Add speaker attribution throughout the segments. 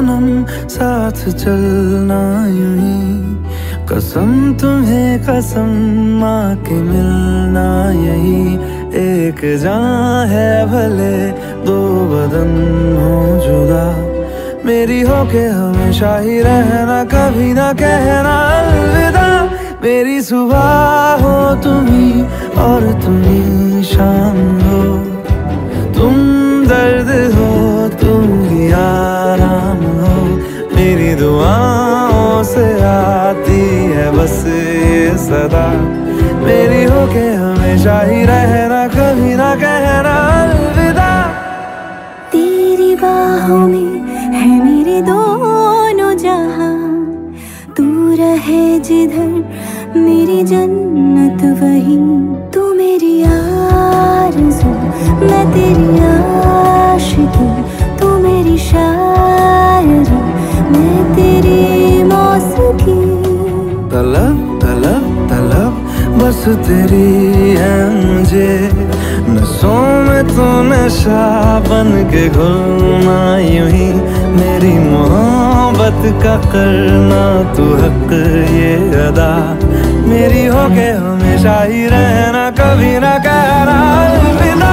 Speaker 1: सनम साथ चलना यूं ही, कसम तुम्हें कसम माँ के मिलना यही। एक जान है भले दो बदन हो जुदा, मेरी होके हमेशा ही रहना, कभी ना कहना अलविदा। मेरी सुबह हो तुम्ही और तुम्ही शाम हो, तुम दर्द हो तुम ही आराम हो। मेरी दुआओं से आती है बस ये सदा, मेरी होके हमेशा ही रहना, कभी ना कहना अलविदा।
Speaker 2: तेरी बाहों में है मेरे दोनों जहां, तू रहे जिधर मेरी जन्नत वही। तू मेरी आरज़ू मैं तेरी आशिकी, तू मेरी शायरी मैं तेरी मौसीकी।
Speaker 1: तलब तलब तलब बस तेरी है मुझे, नसों में तो नशा बन के घुलना यूं ही। मेरी मोहब्बत का करना तू हक ये अदा, मेरी होके हमेशा ही रहना, कभी ना कहना अलविदा।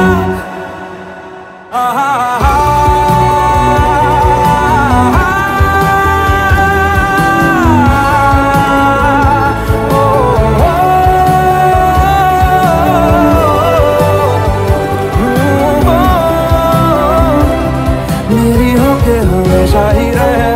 Speaker 1: मेरी होके हमेशा ही रहे